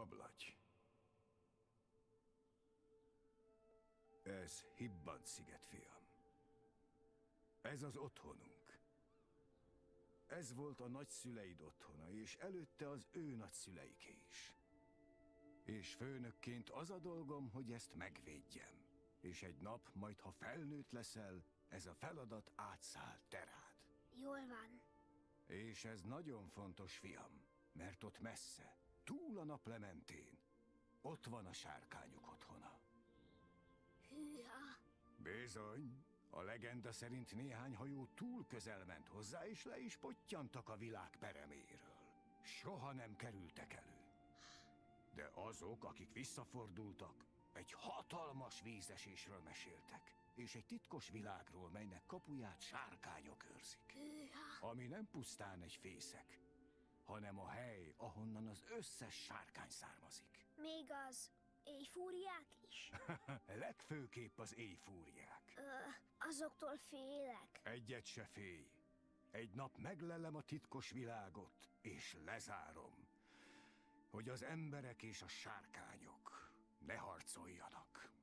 ablagy. Ez Hibbant-sziget, fiam. Ez az otthonunk. Ez volt a nagyszüleid otthona, és előtte az ő nagyszüleiké is. És főnökként az a dolgom, hogy ezt megvédjem. És egy nap, majd ha felnőtt leszel, ez a feladat átszáll te rád. Jól van. És ez nagyon fontos, fiam, mert ott messze, túl a naplementén, ott van a sárkányok otthona. Hűha! Bizony, a legenda szerint néhány hajó túl közel ment hozzá, és le is pottyantak a világ pereméről. Soha nem kerültek elő. De azok, akik visszafordultak, egy hatalmas vízesésről meséltek, és egy titkos világról, melynek kapuját sárkányok őrzik. Hűha! Ami nem pusztán egy fészek, hanem a hely, ahonnan az összes sárkány származik. Még az éjfúriák is? Legfőképp az éjfúriák. Azoktól félek. Egyet se félj. Egy nap meglelem a titkos világot, és lezárom, hogy az emberek és a sárkányok ne harcoljanak.